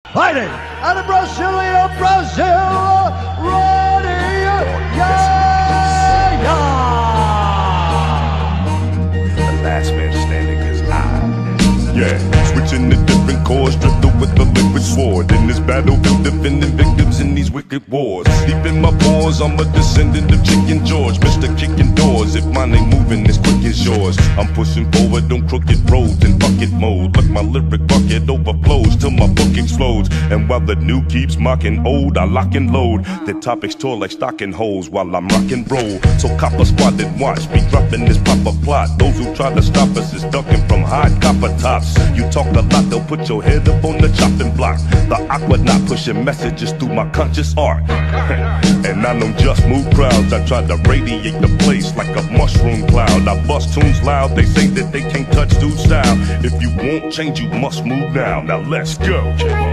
Fighting out of Brasilia, Brazil, ready, yeah, yeah. The last man standing is I. Yeah, switching to different chords, drifter with the liquid sword. In this battlefield, defending victims in these wicked wars. Deep in my pores, I'm a descendant of Chicken George, Mr. Kicking Doors. If mine ain't moving as quick as yours, I'm pushing forward on crooked roads in bucket mode. Like my lyric bucket overflows till my book explodes. And while the new keeps mocking old, I lock and load. The topics tore like stocking holes while I'm rock and roll. So copper squad and watch me dropping this proper plot. Those who try to stop us is ducking from hot copper tops. You talk a lot, they'll put your head up on the chopping block. The awkward not pushing messages through my conscious art. And I don't just move crowds, I try to radiate the place like a mushroom cloud. I bust tunes loud, they say that they can't touch dude's style. If you won't change, you must move now. Now let's go.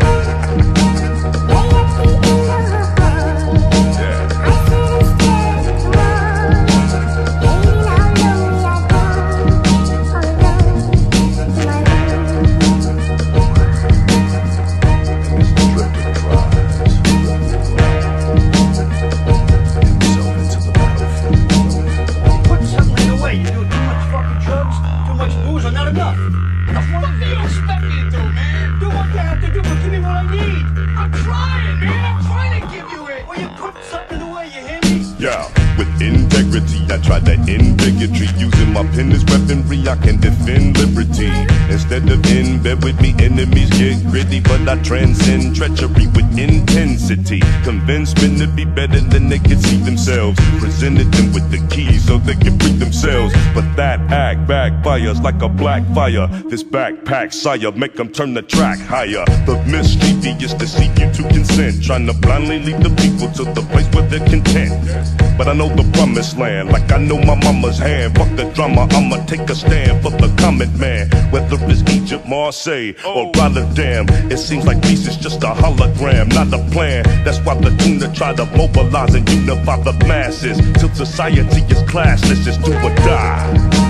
Yeah, with integrity, I try to end bigotry. Using my pen as weaponry, I can defend liberty. Instead of in bed with me, enemies get gritty. But I transcend treachery with intensity. Convince men to be better than they can see themselves. Presented them with the keys so they can free themselves. But that act backfires like a black fire. This backpack sire make them turn the track higher. The mischievous deceive you to consent. Trying to blindly lead the people to the place where they're content. But I know the promised land like I know my mama's hand. Fuck the drama, I'ma take a stand for the common man. Whether it's Egypt, Marseille, or Rotterdam, it seems like peace is just a hologram, not a plan. That's why the tuna try to mobilize and unify the masses till society is classless, it's do or die.